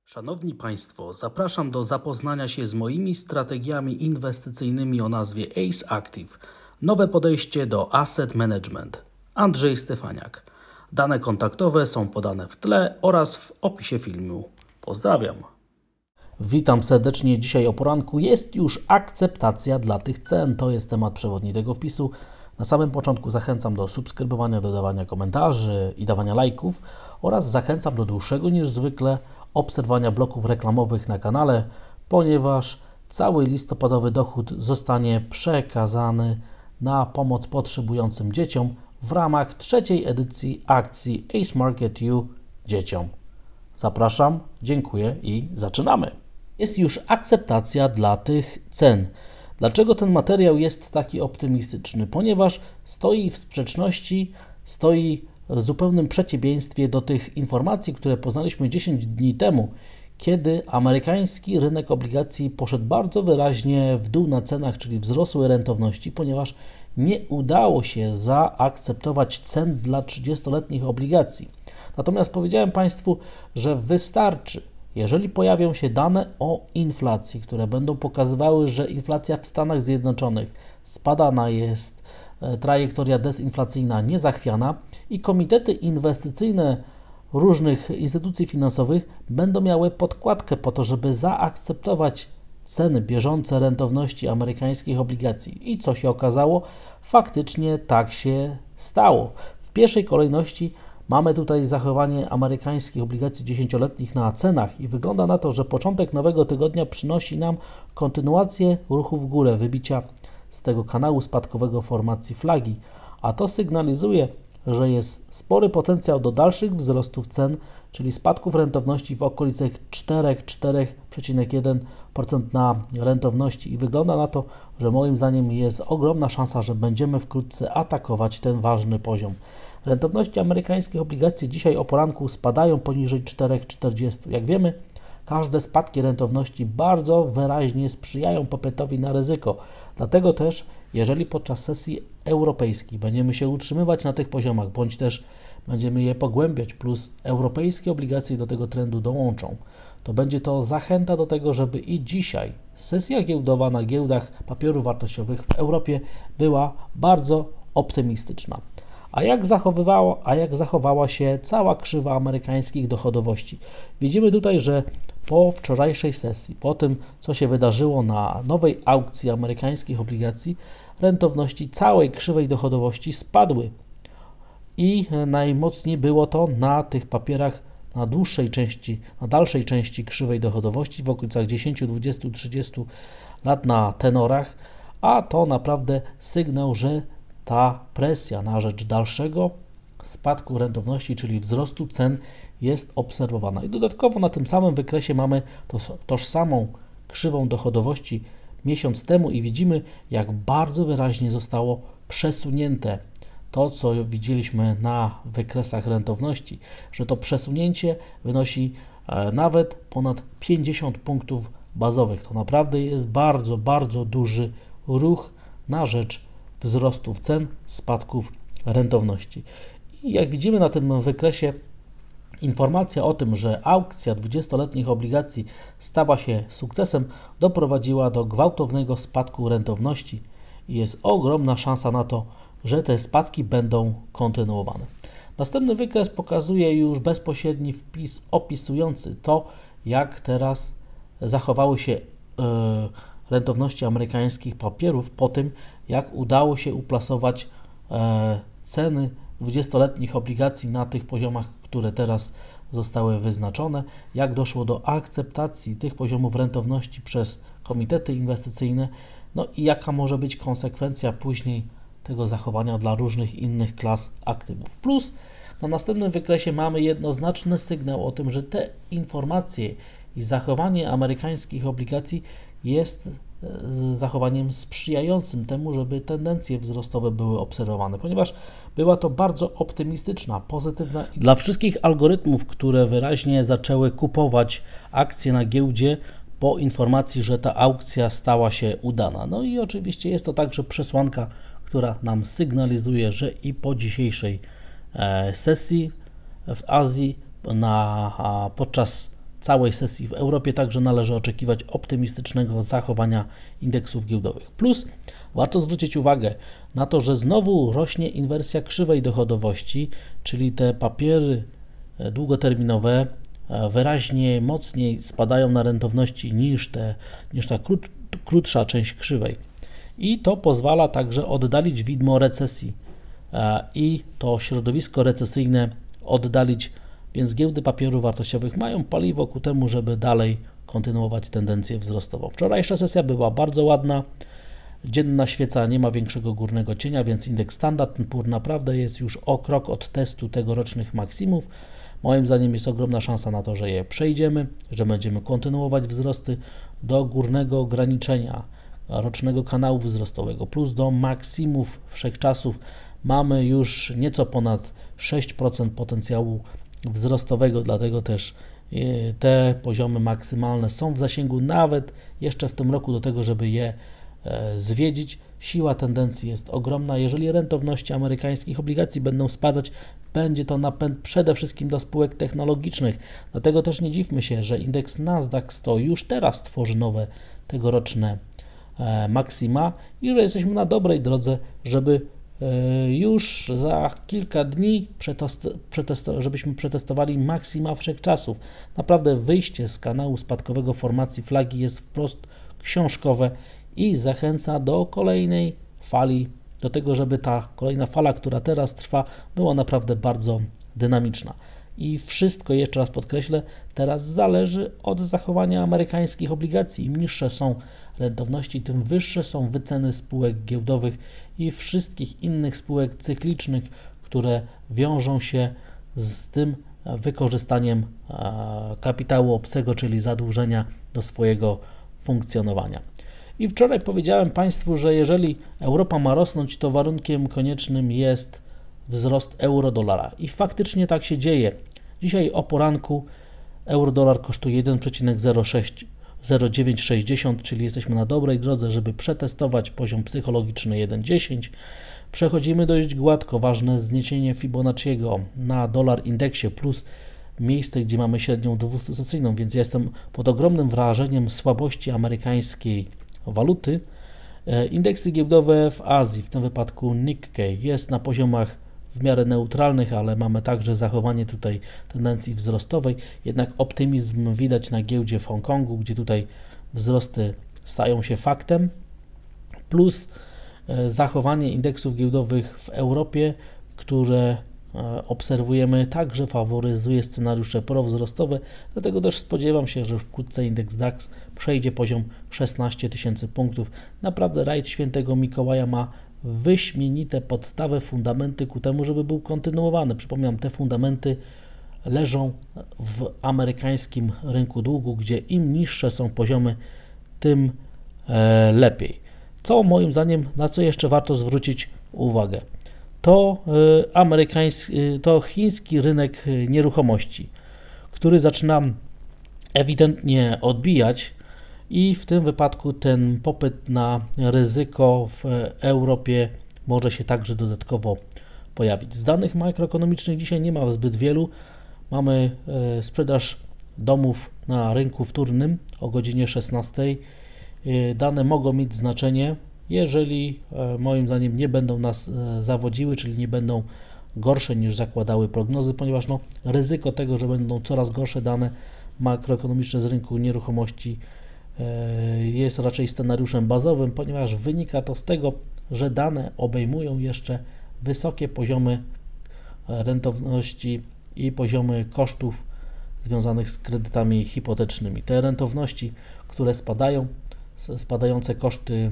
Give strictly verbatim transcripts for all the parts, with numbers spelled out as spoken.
Szanowni Państwo, zapraszam do zapoznania się z moimi strategiami inwestycyjnymi o nazwie Ace Active. Nowe podejście do asset management. Andrzej Stefaniak. Dane kontaktowe są podane w tle oraz w opisie filmu. Pozdrawiam. Witam serdecznie. Dzisiaj o poranku jest już akceptacja dla tych cen. To jest temat przewodni tego wpisu. Na samym początku zachęcam do subskrybowania, dodawania komentarzy i dawania lajków oraz zachęcam do dłuższego niż zwykle obserwowania bloków reklamowych na kanale, ponieważ cały listopadowy dochód zostanie przekazany na pomoc potrzebującym dzieciom w ramach trzeciej edycji akcji Ace Market U dzieciom. Zapraszam, dziękuję i zaczynamy. Jest już akceptacja dla tych cen. Dlaczego ten materiał jest taki optymistyczny? Ponieważ stoi w sprzeczności, stoi w zupełnym przeciwieństwie do tych informacji, które poznaliśmy dziesięć dni temu, kiedy amerykański rynek obligacji poszedł bardzo wyraźnie w dół na cenach, czyli wzrosły rentowności, ponieważ nie udało się zaakceptować cen dla trzydziestoletnich obligacji. Natomiast powiedziałem Państwu, że wystarczy, jeżeli pojawią się dane o inflacji, które będą pokazywały, że inflacja w Stanach Zjednoczonych spadana jest, trajektoria dezinflacyjna niezachwiana i komitety inwestycyjne różnych instytucji finansowych będą miały podkładkę po to, żeby zaakceptować ceny bieżące rentowności amerykańskich obligacji. I co się okazało? Faktycznie tak się stało. W pierwszej kolejności mamy tutaj zachowanie amerykańskich obligacji dziesięcioletnich na cenach i wygląda na to, że początek nowego tygodnia przynosi nam kontynuację ruchu w górę, wybicia z tego kanału spadkowego formacji flagi, a to sygnalizuje, że jest spory potencjał do dalszych wzrostów cen, czyli spadków rentowności w okolicach cztery do czterech przecinek jeden procent na rentowności i wygląda na to, że moim zdaniem jest ogromna szansa, że będziemy wkrótce atakować ten ważny poziom. Rentowności amerykańskich obligacji dzisiaj o poranku spadają poniżej cztery przecinek czterdzieści. Jak wiemy, każde spadki rentowności bardzo wyraźnie sprzyjają popytowi na ryzyko. Dlatego też, jeżeli podczas sesji europejskiej będziemy się utrzymywać na tych poziomach, bądź też będziemy je pogłębiać, plus europejskie obligacje do tego trendu dołączą, to będzie to zachęta do tego, żeby i dzisiaj sesja giełdowa na giełdach papierów wartościowych w Europie była bardzo optymistyczna. A jak, zachowywała, a jak zachowała się cała krzywa amerykańskich dochodowości? Widzimy tutaj, że po wczorajszej sesji, po tym, co się wydarzyło na nowej aukcji amerykańskich obligacji, rentowności całej krzywej dochodowości spadły. I najmocniej było to na tych papierach na dłuższej części, na dalszej części krzywej dochodowości, w okolicach dziesięć, dwadzieścia, trzydzieści lat na tenorach, a to naprawdę sygnał, że ta presja na rzecz dalszego spadku rentowności, czyli wzrostu cen, jest obserwowana. I dodatkowo na tym samym wykresie mamy to, tożsamą krzywą dochodowości miesiąc temu i widzimy, jak bardzo wyraźnie zostało przesunięte to, co widzieliśmy na wykresach rentowności, że to przesunięcie wynosi e, nawet ponad pięćdziesiąt punktów bazowych. To naprawdę jest bardzo, bardzo duży ruch na rzecz wzrostów cen, spadków rentowności. I jak widzimy na tym wykresie, informacja o tym, że aukcja dwudziestoletnich obligacji stała się sukcesem, doprowadziła do gwałtownego spadku rentowności i jest ogromna szansa na to, że te spadki będą kontynuowane. Następny wykres pokazuje już bezpośredni wpis opisujący to, jak teraz zachowały się yy, rentowności amerykańskich papierów po tym, jak udało się uplasować e, ceny dwudziestoletnich obligacji na tych poziomach, które teraz zostały wyznaczone, jak doszło do akceptacji tych poziomów rentowności przez komitety inwestycyjne, no i jaka może być konsekwencja później tego zachowania dla różnych innych klas aktywów. Plus na następnym wykresie mamy jednoznaczny sygnał o tym, że te informacje i zachowanie amerykańskich obligacji jest zachowaniem sprzyjającym temu, żeby tendencje wzrostowe były obserwowane, ponieważ była to bardzo optymistyczna, pozytywna. Dla wszystkich algorytmów, które wyraźnie zaczęły kupować akcje na giełdzie po informacji, że ta aukcja stała się udana. No i oczywiście jest to także przesłanka, która nam sygnalizuje, że i po dzisiejszej sesji w Azji na, podczas całej sesji w Europie, także należy oczekiwać optymistycznego zachowania indeksów giełdowych. Plus warto zwrócić uwagę na to, że znowu rośnie inwersja krzywej dochodowości, czyli te papiery długoterminowe wyraźnie mocniej spadają na rentowności niż, te, niż ta krót, krótsza część krzywej. I to pozwala także oddalić widmo recesji i to środowisko recesyjne oddalić, więc giełdy papierów wartościowych mają paliwo ku temu, żeby dalej kontynuować tendencję wzrostową. Wczorajsza sesja była bardzo ładna, dzienna świeca nie ma większego górnego cienia, więc indeks Standard and Poor naprawdę jest już o krok od testu tegorocznych maksimów. Moim zdaniem jest ogromna szansa na to, że je przejdziemy, że będziemy kontynuować wzrosty do górnego ograniczenia rocznego kanału wzrostowego, plus do maksimów wszechczasów. Mamy już nieco ponad sześć procent potencjału wzrostowego, dlatego też te poziomy maksymalne są w zasięgu nawet jeszcze w tym roku do tego, żeby je zwiedzić. Siła tendencji jest ogromna. Jeżeli rentowności amerykańskich obligacji będą spadać, będzie to napęd przede wszystkim do spółek technologicznych. Dlatego też nie dziwmy się, że indeks Nasdaq sto już teraz tworzy nowe tegoroczne maksima i że jesteśmy na dobrej drodze, żeby już za kilka dni przetest- żebyśmy przetestowali maksima wszechczasów. Naprawdę wyjście z kanału spadkowego formacji flagi jest wprost książkowe i zachęca do kolejnej fali, do tego, żeby ta kolejna fala, która teraz trwa, była naprawdę bardzo dynamiczna. I wszystko, jeszcze raz podkreślę, teraz zależy od zachowania amerykańskich obligacji. Im niższe są rentowności, tym wyższe są wyceny spółek giełdowych i wszystkich innych spółek cyklicznych, które wiążą się z tym wykorzystaniem kapitału obcego, czyli zadłużenia do swojego funkcjonowania. I wczoraj powiedziałem Państwu, że jeżeli Europa ma rosnąć, to warunkiem koniecznym jest wzrost euro-dolara. I faktycznie tak się dzieje. Dzisiaj o poranku euro-dolar kosztuje jeden przecinek zero dziewięć sześćdziesiąt, czyli jesteśmy na dobrej drodze, żeby przetestować poziom psychologiczny jeden dziesięć. Przechodzimy dość gładko, ważne zniesienie Fibonacciego na dolar indeksie plus miejsce, gdzie mamy średnią dwustosecyjną, więc ja jestem pod ogromnym wrażeniem słabości amerykańskiej waluty. Indeksy giełdowe w Azji, w tym wypadku Nikkei, jest na poziomach w miarę neutralnych, ale mamy także zachowanie tutaj tendencji wzrostowej. Jednak optymizm widać na giełdzie w Hongkongu, gdzie tutaj wzrosty stają się faktem, plus zachowanie indeksów giełdowych w Europie, które obserwujemy, także faworyzuje scenariusze prowzrostowe, dlatego też spodziewam się, że już wkrótce indeks DAX przejdzie poziom szesnaście tysięcy punktów. Naprawdę rajd Świętego Mikołaja ma wyśmienite podstawy, fundamenty ku temu, żeby był kontynuowany. Przypominam, te fundamenty leżą w amerykańskim rynku długu, gdzie im niższe są poziomy, tym e, lepiej. Co moim zdaniem, na co jeszcze warto zwrócić uwagę? To, y, amerykański, y, to chiński rynek nieruchomości, który zaczyna ewidentnie odbijać i w tym wypadku ten popyt na ryzyko w Europie może się także dodatkowo pojawić. Z danych makroekonomicznych dzisiaj nie ma zbyt wielu. Mamy y, sprzedaż domów na rynku wtórnym o godzinie szesnastej. Y, dane mogą mieć znaczenie, jeżeli moim zdaniem nie będą nas zawodziły, czyli nie będą gorsze niż zakładały prognozy, ponieważ no, ryzyko tego, że będą coraz gorsze dane makroekonomiczne z rynku nieruchomości jest raczej scenariuszem bazowym, ponieważ wynika to z tego, że dane obejmują jeszcze wysokie poziomy rentowności i poziomy kosztów związanych z kredytami hipotecznymi. Te rentowności, które spadają, spadające koszty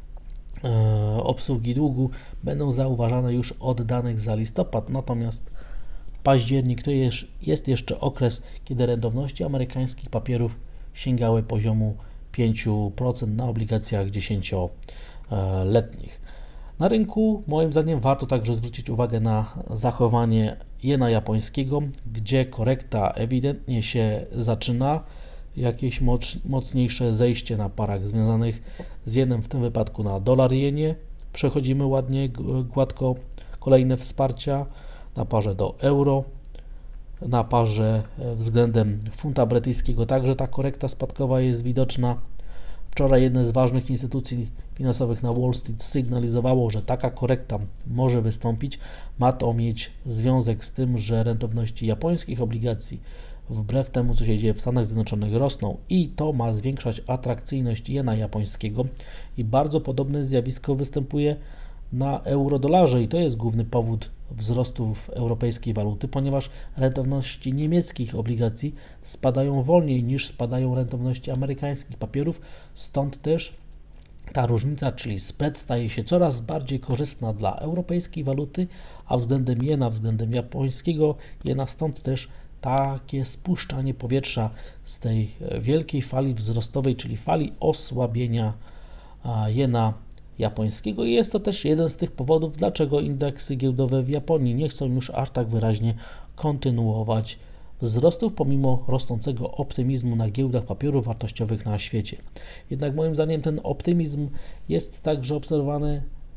obsługi długu będą zauważane już od danych za listopad, natomiast październik to jest, jest jeszcze okres, kiedy rentowności amerykańskich papierów sięgały poziomu pięć procent na obligacjach dziesięcioletnich. Na rynku moim zdaniem warto także zwrócić uwagę na zachowanie jena japońskiego, gdzie korekta ewidentnie się zaczyna, jakieś mocniejsze zejście na parach związanych z jenem, w tym wypadku na dolar jenie. Przechodzimy ładnie, gładko kolejne wsparcia na parze do euro. na parze względem funta brytyjskiego. Także ta korekta spadkowa jest widoczna. Wczoraj jedna z ważnych instytucji finansowych na Wall Street sygnalizowało, że taka korekta może wystąpić. Ma to mieć związek z tym, że rentowności japońskich obligacji wbrew temu, co się dzieje w Stanach Zjednoczonych, rosną i to ma zwiększać atrakcyjność jena japońskiego i bardzo podobne zjawisko występuje na euro-dolarze i to jest główny powód wzrostów europejskiej waluty, ponieważ rentowności niemieckich obligacji spadają wolniej niż spadają rentowności amerykańskich papierów, stąd też ta różnica, czyli spread, staje się coraz bardziej korzystna dla europejskiej waluty, a względem jena, względem japońskiego jena, stąd też takie spuszczanie powietrza z tej wielkiej fali wzrostowej, czyli fali osłabienia jena japońskiego i jest to też jeden z tych powodów, dlaczego indeksy giełdowe w Japonii nie chcą już aż tak wyraźnie kontynuować wzrostów, pomimo rosnącego optymizmu na giełdach papierów wartościowych na świecie. Jednak moim zdaniem ten optymizm jest także obserwowany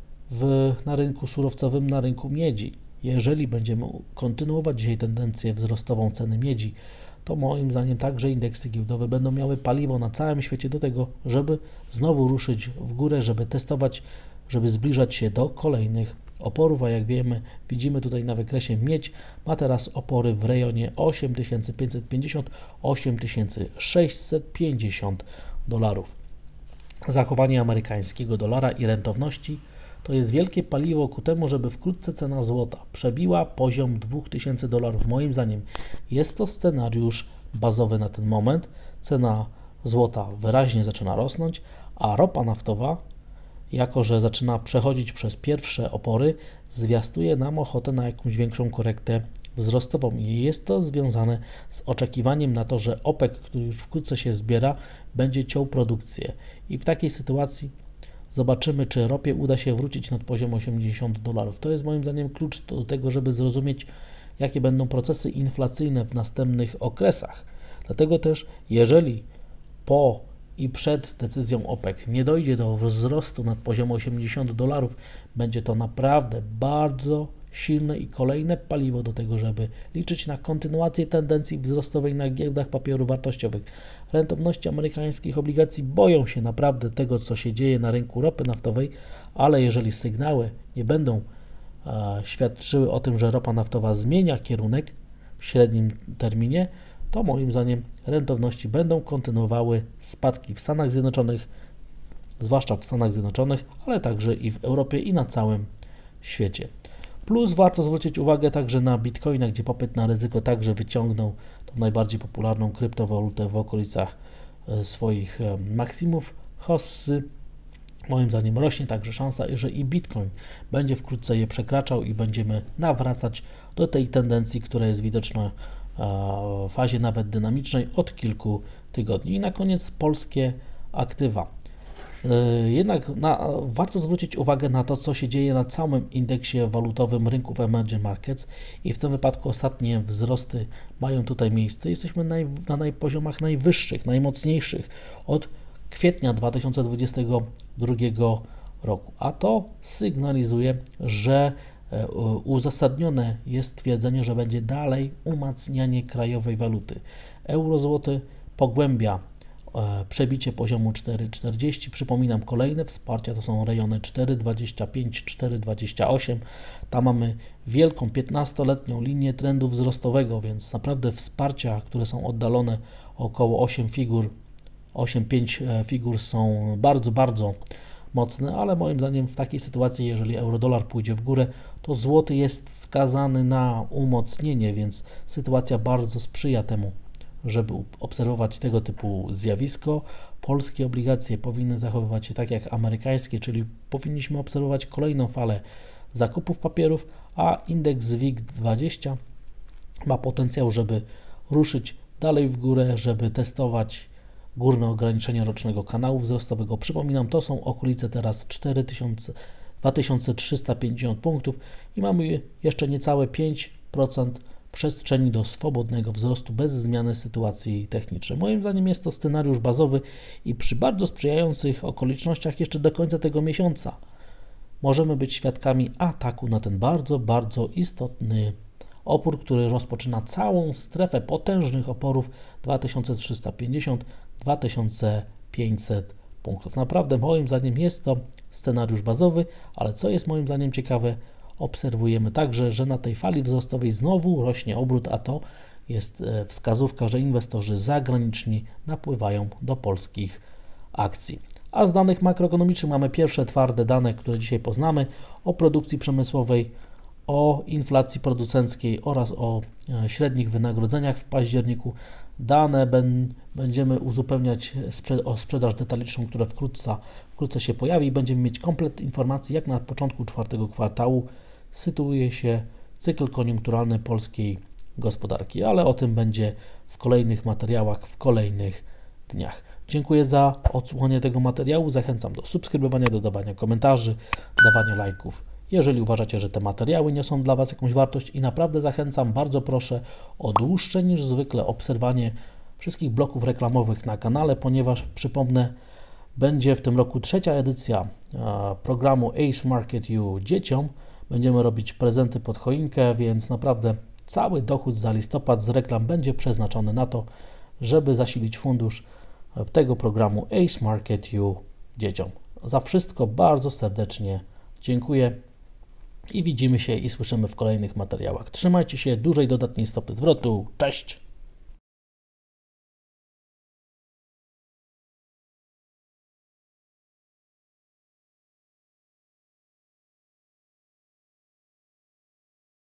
w, na rynku surowcowym, na rynku miedzi. Jeżeli będziemy kontynuować dzisiaj tendencję wzrostową ceny miedzi, to moim zdaniem także indeksy giełdowe będą miały paliwo na całym świecie do tego, żeby znowu ruszyć w górę, żeby testować, żeby zbliżać się do kolejnych oporów, a jak wiemy, widzimy tutaj na wykresie miedź ma teraz opory w rejonie osiem tysięcy pięćset pięćdziesiąt do osiem tysięcy sześćset pięćdziesiąt dolarów. Zachowanie amerykańskiego dolara i rentowności to jest wielkie paliwo ku temu, żeby wkrótce cena złota przebiła poziom dwa tysiące dolarów. Moim zdaniem jest to scenariusz bazowy na ten moment. Cena złota wyraźnie zaczyna rosnąć, a ropa naftowa, jako że zaczyna przechodzić przez pierwsze opory, zwiastuje nam ochotę na jakąś większą korektę wzrostową. I jest to związane z oczekiwaniem na to, że OPEC, który już wkrótce się zbiera, będzie ciął produkcję. I w takiej sytuacji zobaczymy, czy ropie uda się wrócić nad poziom osiemdziesiąt dolarów. To jest moim zdaniem klucz do tego, żeby zrozumieć, jakie będą procesy inflacyjne w następnych okresach. Dlatego też, jeżeli po i przed decyzją OPEC nie dojdzie do wzrostu nad poziom osiemdziesiąt dolarów, będzie to naprawdę bardzo silne i kolejne paliwo do tego, żeby liczyć na kontynuację tendencji wzrostowej na giełdach papierów wartościowych. Rentowności amerykańskich obligacji boją się naprawdę tego, co się dzieje na rynku ropy naftowej, ale jeżeli sygnały nie będą e, świadczyły o tym, że ropa naftowa zmienia kierunek w średnim terminie, to moim zdaniem rentowności będą kontynuowały spadki w Stanach Zjednoczonych, zwłaszcza w Stanach Zjednoczonych, ale także i w Europie i na całym świecie. Plus warto zwrócić uwagę także na Bitcoina, gdzie popyt na ryzyko także wyciągnął tą najbardziej popularną kryptowalutę w okolicach swoich maksimów. Hossy, moim zdaniem rośnie także szansa, że i Bitcoin będzie wkrótce je przekraczał i będziemy nawracać do tej tendencji, która jest widoczna w fazie nawet dynamicznej od kilku tygodni. I na koniec polskie aktywa. Jednak na, warto zwrócić uwagę na to, co się dzieje na całym indeksie walutowym rynków emerging markets i w tym wypadku ostatnie wzrosty mają tutaj miejsce. Jesteśmy naj, na naj, poziomach najwyższych, najmocniejszych od kwietnia dwa tysiące dwudziestego drugiego roku, a to sygnalizuje, że uzasadnione jest twierdzenie, że będzie dalej umacnianie krajowej waluty. Euro-złoty pogłębia przebicie poziomu cztery czterdzieści. Przypominam, kolejne wsparcia to są rejony cztery dwadzieścia pięć, cztery dwadzieścia osiem. Tam mamy wielką piętnastoletnią linię trendu wzrostowego, więc naprawdę wsparcia, które są oddalone około osiem figur, osiem pięć figur są bardzo, bardzo mocne, ale moim zdaniem w takiej sytuacji, jeżeli euro-dolar pójdzie w górę, to złoty jest skazany na umocnienie, więc sytuacja bardzo sprzyja temu, żeby obserwować tego typu zjawisko. Polskie obligacje powinny zachowywać się tak jak amerykańskie, czyli powinniśmy obserwować kolejną falę zakupów papierów, a indeks W I G dwadzieścia ma potencjał, żeby ruszyć dalej w górę, żeby testować górne ograniczenia rocznego kanału wzrostowego. Przypominam, to są okolice teraz cztery tysiące, dwa tysiące trzysta pięćdziesiąt punktów i mamy jeszcze niecałe pięć procent przestrzeni do swobodnego wzrostu bez zmiany sytuacji technicznej. Moim zdaniem jest to scenariusz bazowy i przy bardzo sprzyjających okolicznościach jeszcze do końca tego miesiąca możemy być świadkami ataku na ten bardzo, bardzo istotny opór, który rozpoczyna całą strefę potężnych oporów dwa tysiące trzysta pięćdziesiąt do dwa tysiące pięćset punktów. Naprawdę moim zdaniem jest to scenariusz bazowy, ale co jest moim zdaniem ciekawe, obserwujemy także, że na tej fali wzrostowej znowu rośnie obrót, a to jest wskazówka, że inwestorzy zagraniczni napływają do polskich akcji. A z danych makroekonomicznych mamy pierwsze twarde dane, które dzisiaj poznamy, o produkcji przemysłowej, o inflacji producenckiej oraz o średnich wynagrodzeniach w październiku. Dane ben, będziemy uzupełniać sprzed, o sprzedaż detaliczną, która wkrótce, wkrótce się pojawi. Będziemy mieć komplet informacji, jak na początku czwartego kwartału sytuuje się cykl koniunkturalny polskiej gospodarki, ale o tym będzie w kolejnych materiałach, w kolejnych dniach. Dziękuję za odsłuchanie tego materiału. Zachęcam do subskrybowania, dodawania komentarzy, dawania lajków, jeżeli uważacie, że te materiały niosą dla Was jakąś wartość, i naprawdę zachęcam, bardzo proszę o dłuższe niż zwykle obserwowanie wszystkich bloków reklamowych na kanale, ponieważ przypomnę, będzie w tym roku trzecia edycja programu Ace Market U dzieciom. Będziemy robić prezenty pod choinkę, więc naprawdę cały dochód za listopad z reklam będzie przeznaczony na to, żeby zasilić fundusz tego programu Ace Market U dzieciom. Za wszystko bardzo serdecznie dziękuję i widzimy się i słyszymy w kolejnych materiałach. Trzymajcie się, dużej dodatniej stopy zwrotu. Cześć!